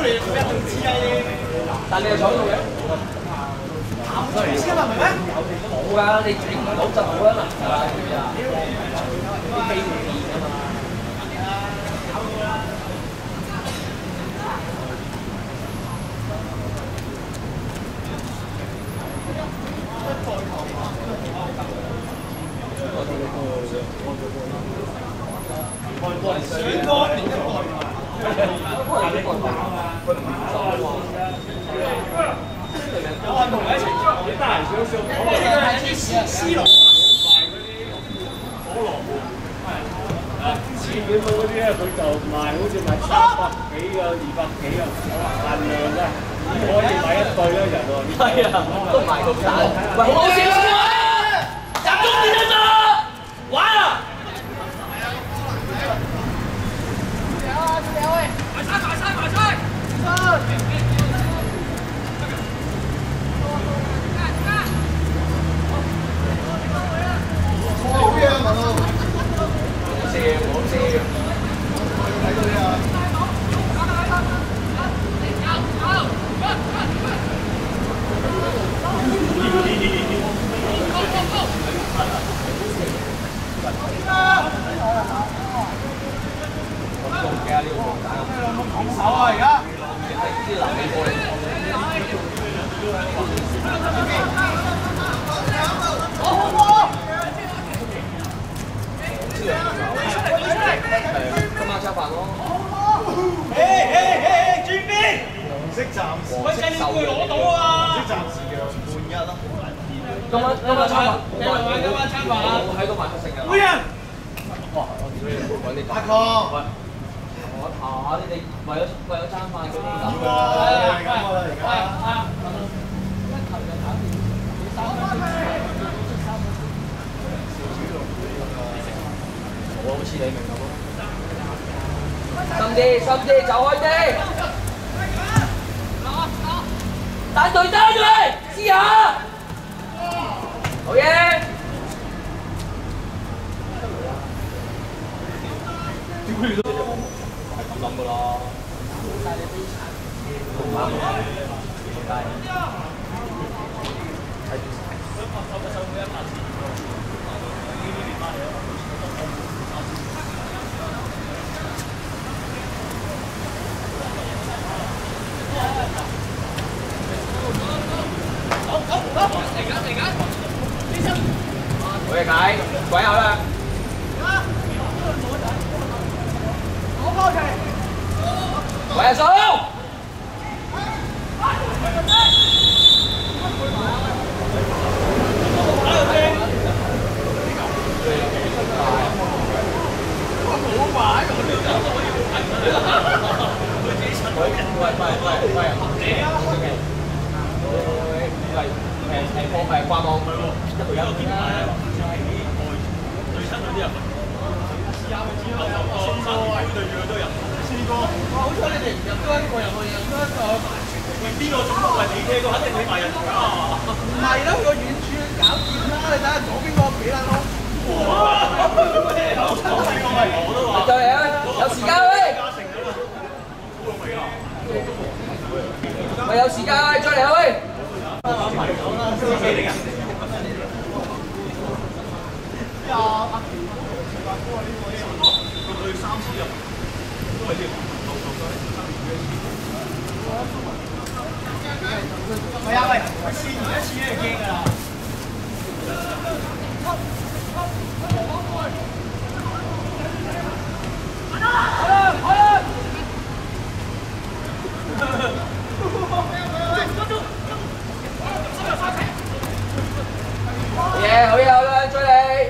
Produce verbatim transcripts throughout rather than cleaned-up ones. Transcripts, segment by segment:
你做咩都知啊？ 但你又坐喺度嘅？ 你先係咪咩？ 冇㗎，你整唔到就冇可能㗎啦，知唔知啊？啲機會變㗎嘛。 選歌定一個？有運動喺一齊，你得閒少少。呢個係啲絲絲龍啊，賣嗰啲可樂係。之前佢嗰啲咧，佢就賣好似賣三百幾啊、二百幾啊，限量嘅，可以買一對一人喎。 係啊，都賣咁大。喂，好少少啊！集中啲啊！玩啊！ 手啊！而家啲南美過嚟。 好好波！ 今晚餐飯咯。 誒誒誒，轉邊？黃色暫時。喂，計你會攞到啊！黃色暫時嘅半一咯。 今晚今晚餐飯。 今晚今晚餐飯。 我喺度買出成日。 會人。 哇！我屌你，揾你。 阿哥。 我下你哋為咗為咗爭飯嗰啲咁㗎，係咁㗎啦而家。一球就搞掂，你三分鐘出三分鐘。 我好似你明咁咯。深啲，深啲，走開啲。單對單佢，試下。好嘢。諗㗎啦，冇曬你悲慘，唔啱唔啱，冇曬。睇住曬。好好好，嚟緊嚟緊，好嘢解，鬼口啦。好波期。喂，阿叔！喂喂喂喂，你啊！喂喂誒誒放誒掛網一對一點啊！最新嗰啲人。試下咪知咯，試過對住佢都入。試過，哇！好彩你哋唔入多一個入去，入多一個。喂，邊個總督係你嘅？個肯定你埋人㗎。唔係啦，個遠處搞掂啦！你睇下左邊個幾撚窿。哇！我都話。再嚟啊！有時間喂。喂，有時間啊！再嚟啊喂。佢三次入，都係呢個。係啊，喂，試完一次咧就驚㗎啦。好嘢，好嘢，好啦，追你。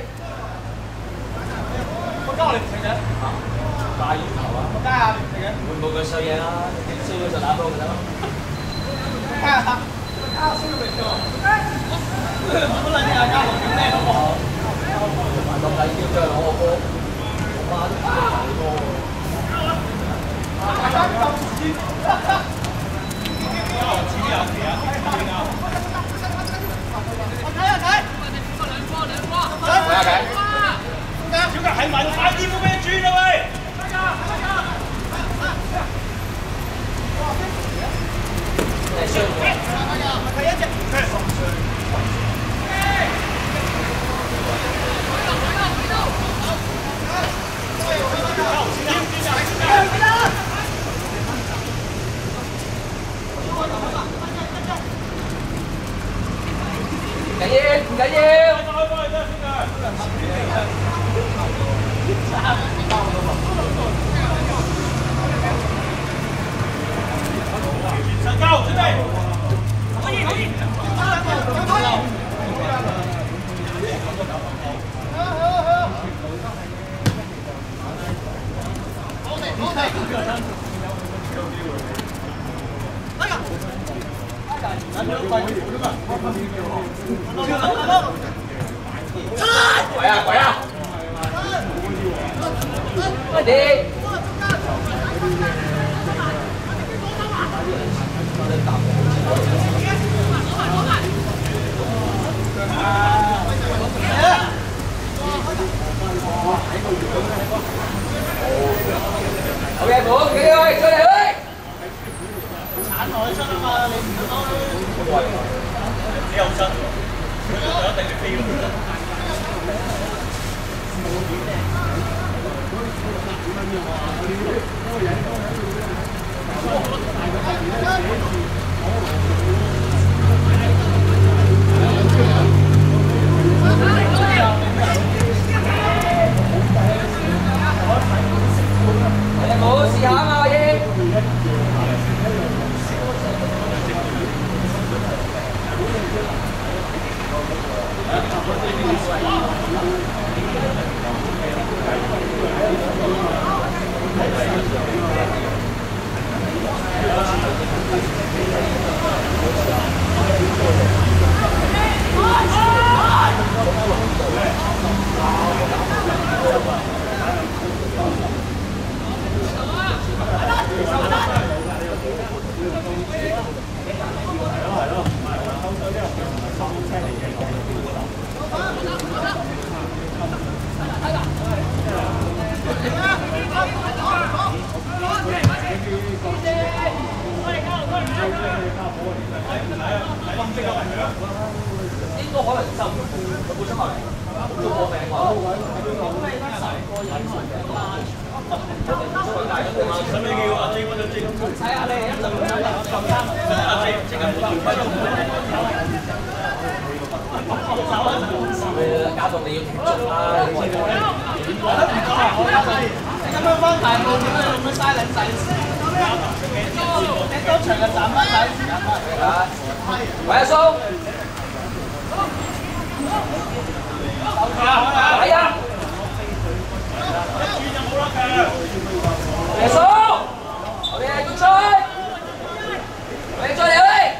我交我哋唔食嘅。大魚頭啊！我加下唔食嘅。會冇佢衰嘢啦，衰咗就打波咪得咯。加下，加下衰咗未錯。好撚嘢啊！加落點咩好冇？埋咁抵叫再攞個波，我媽都唔睇波喎。大家咁錢，有錢有錢啊！我睇下睇。兩波兩波。睇下睇。小格係埋快啲，冇咩轉啊喂！ 鬼啊鬼啊！快啲！好嘅，好，幾位出嚟去！鏟我出啊嘛，你唔得你又出，佢一定係飛咯。你冇試下啊嘛，英。應該可能就佢本身落嚟做過病話，咁你得十個人使咩叫阿 J 揾咗 J？ 睇下你一陣咁啱，阿 J 即刻冇條規都搞到你要停足啦！我都唔講，我交晒。咁樣翻大路點解咁樣嘥撚仔？你多場嘅斬翻仔，斬翻。喂，阿叔。係啊。阿叔，我哋係要追，我哋追你去。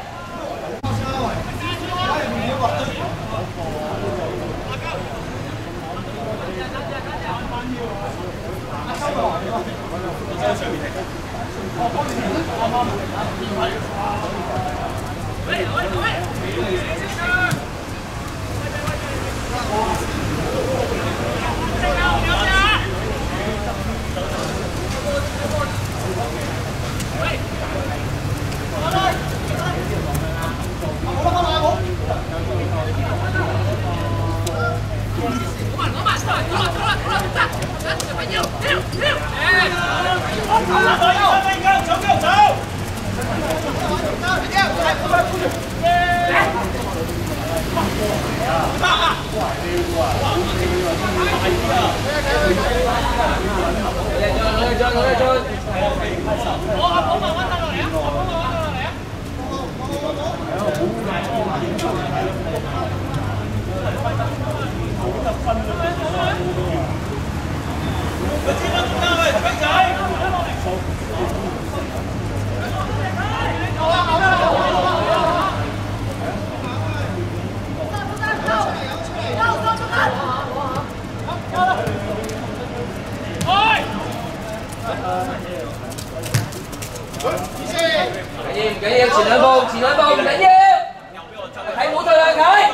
唔緊要，前兩步，前兩步唔緊要，睇冇對兩睇，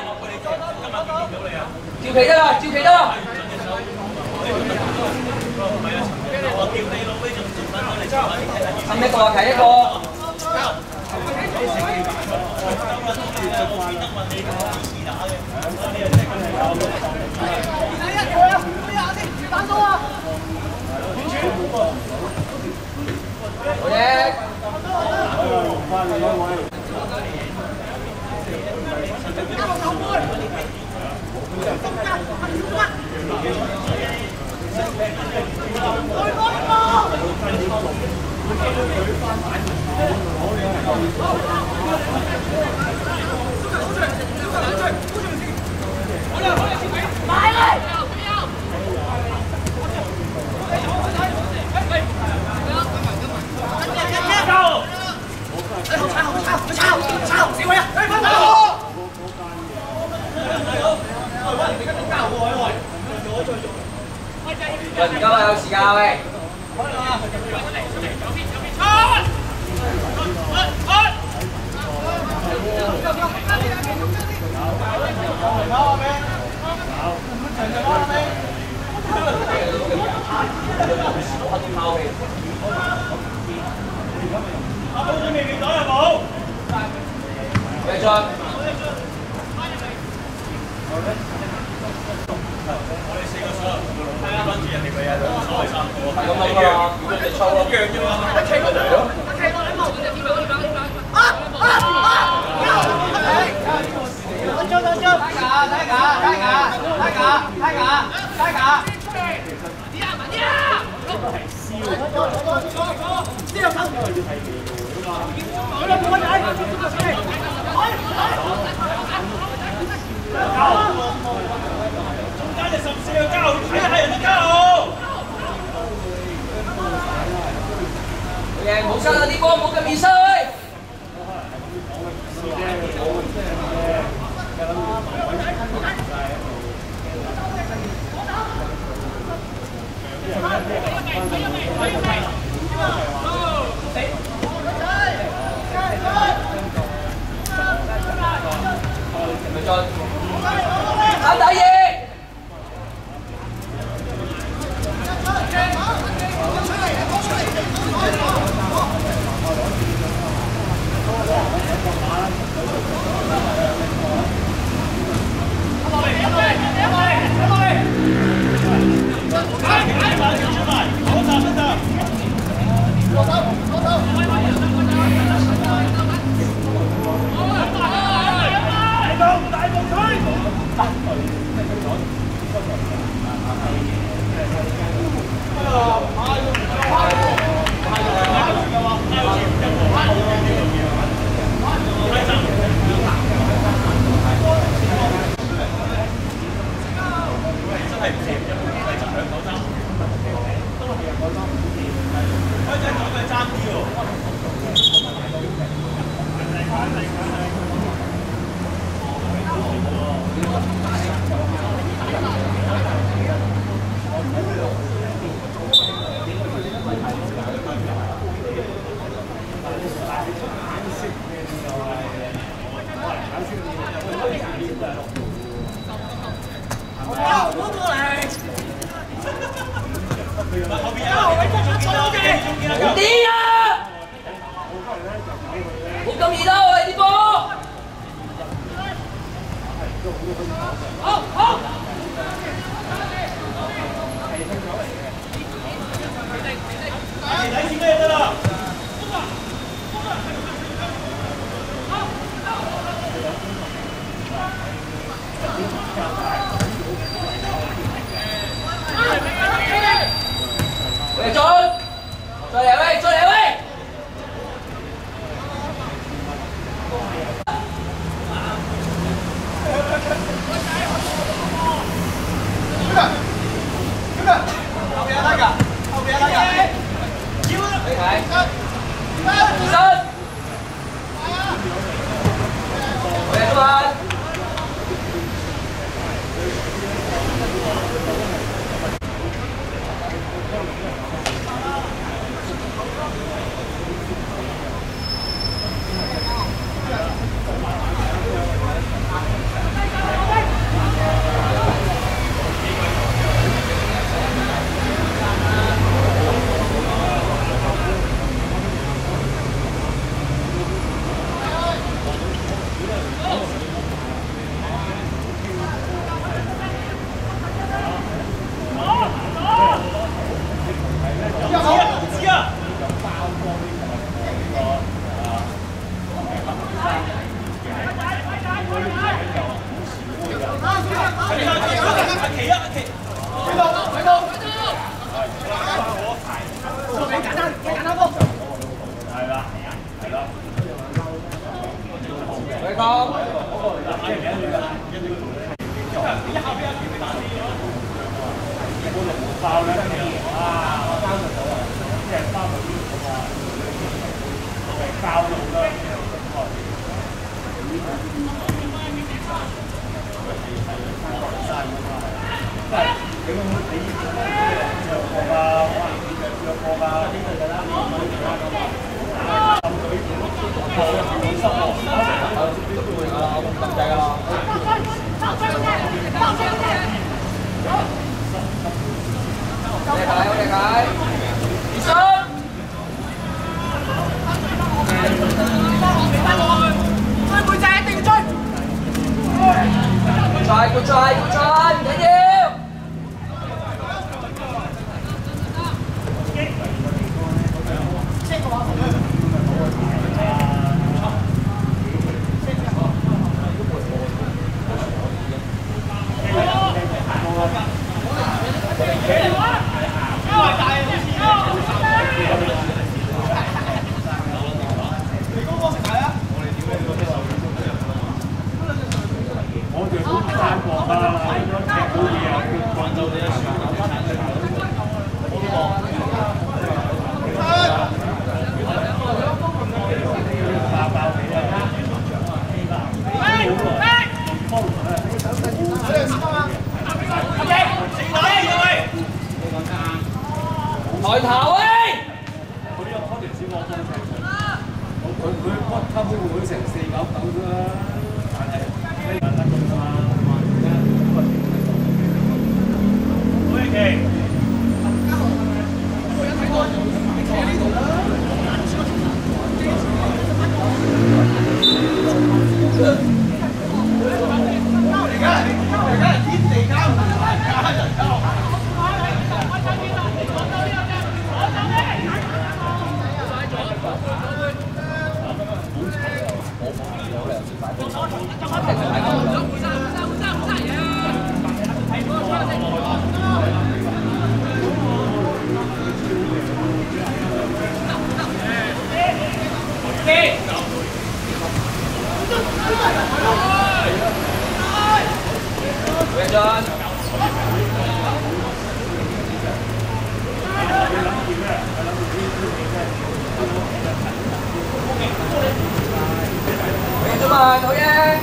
照旗得啦，照旗得啦。冚一個啊，睇一個。好嘢。翻嚟一位。抄抄抄抄抄！小威啊！ 啊，有時間喂。 阿寶你未未袋有冇？ 繼續。 我哋四個數，係啊，跟住人哋咪有兩個所謂三個， 係咁諗㗎嘛，如果你抽咯， 一樣啫嘛，一傾咪就係咯。 走走走！抬架抬架抬架抬架抬架抬架！你啊你啊！走走走走走走！呢度走。佢兩個仔。中間就十四個交，睇下人哋交。 嘅冇收到啲波，冇咁易收。三打二。 咁你呢啲就學啊有過㗎，呢度㗎啦，呢個冇其他㗎嘛。浸水破咗濕喎， 咁滯啊！你解，我哋解，起身。追背脊，一定要追。Good try, good try, good try， 唔緊要。抬頭喂！ 佢呢個 project 小我方程，佢佢骨級會唔會成四九九啫？但係呢個得㗎嘛。O K。而家而家係天地交唔係家人交。 好嘢！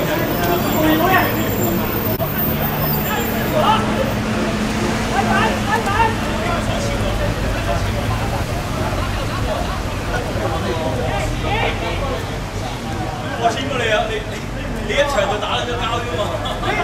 我簽過你啊！你你你一場就打咗交啫嘛！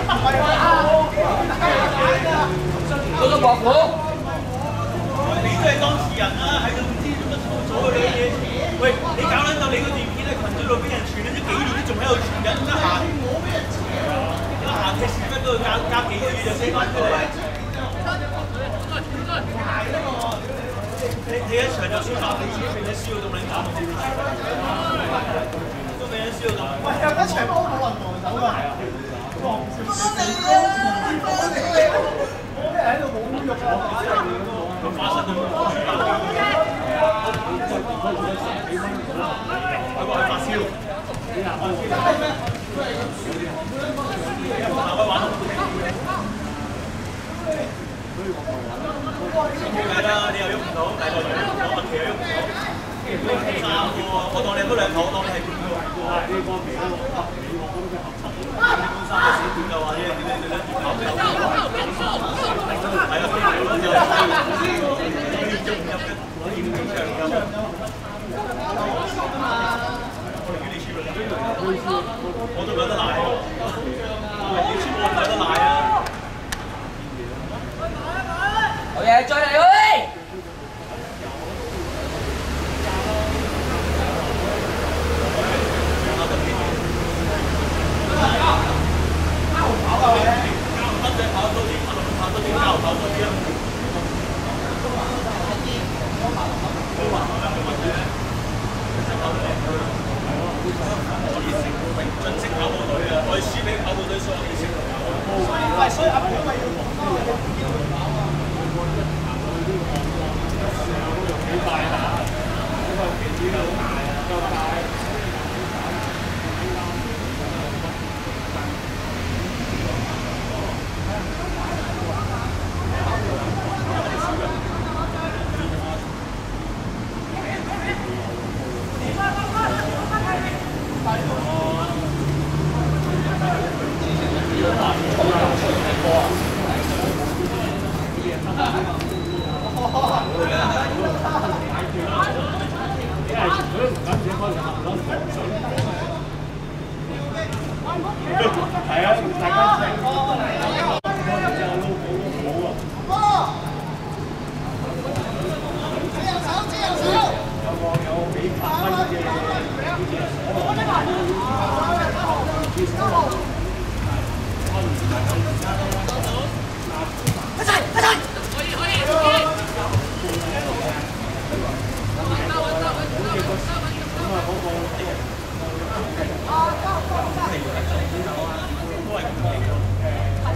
嗰個幕虎， 你都係當事人啦，喺度唔知做乜錯咗嗰啲嘢。喂，你搞撚到你嗰段片喺群組度俾人傳咗幾年，都仲喺度傳緊，得閒冇俾人傳啊！有閒嘅事乜都要隔隔幾個月就死翻出嚟。你你一場就算話你自己俾你輸到咁撚慘，都俾人輸到咁。喂，有一場都冇人防守㗎。防守你啊！我哋喺度冇喐啊！佢發生咗。佢話發燒。係啦，你又喐唔到，第個又喐唔到，麥奇又喐唔到。三個，我當你嗰兩頭，我當你係邊個？係呢個皮嗰個合皮，我覺得佢合襯。三個小短就話呢，你你你你合唔合？係啊，邊個就可以進入嘅，可以入場嘅。我都覺得賴，你全部覺得賴啊！ 好嘢，再嚟喂！ 盡職跑步隊啊！我哋輸俾跑步隊所有嘅成員。係，所以阿寶咪要講多嘅。幾快打？嗰個旗子好大啊！夠大。 哇！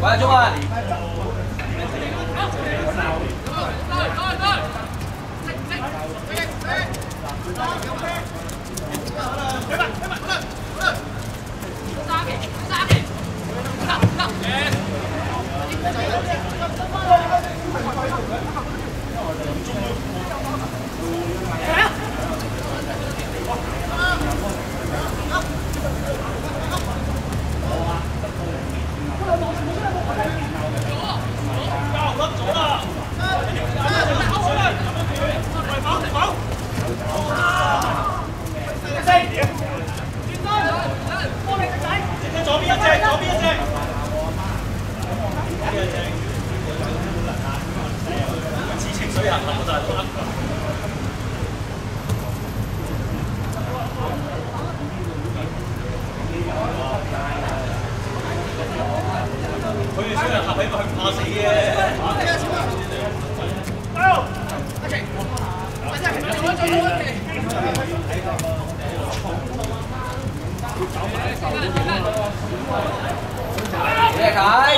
喂，中啊！Để cái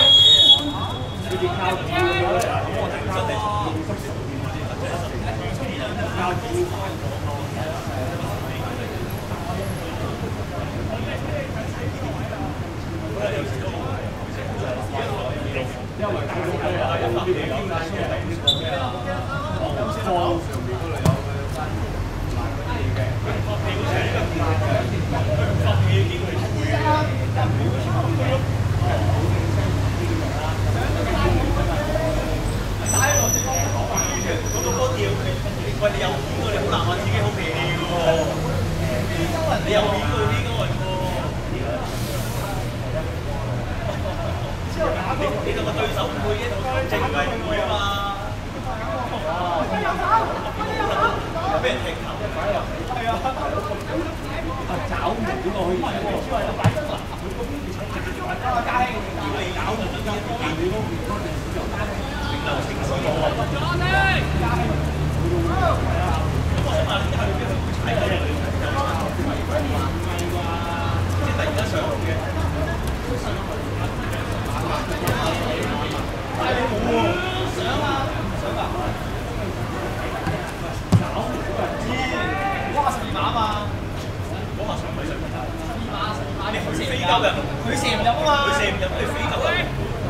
喂，你有片喎，你好難話自己好皮喎。你有片喎，呢個你你同個對手唔會嘅，淨係唔會啊嘛。有俾人踢球，係啊，找唔到個可以。加輕，如果你搞唔到嘅，你嗰邊嗰陣時就加輕，名流清史喎。加輕。我想問你係邊度踩嘅？即係突然間上路嘅。但係你冇喎，想啊，想啊。哇！十二碼啊嘛，嗰下上唔係十二碼，十二碼十二碼你佢飛鳩嘅，佢射唔入啊嘛，佢射唔入，佢飛鳩嘅。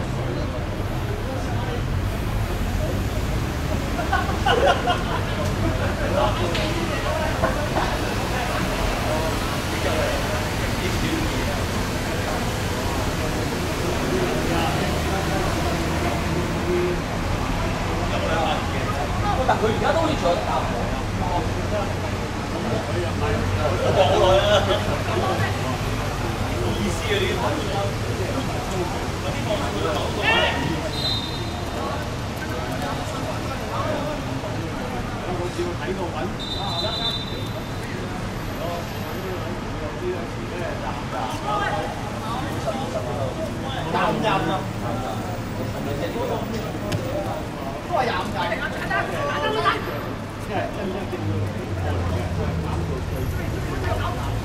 但佢而家都好似仲有得打喎。我講好耐啦，冇意思啊！呢啲我照睇過揾，廿五廿五啊！都係廿五廿五。即係真真正正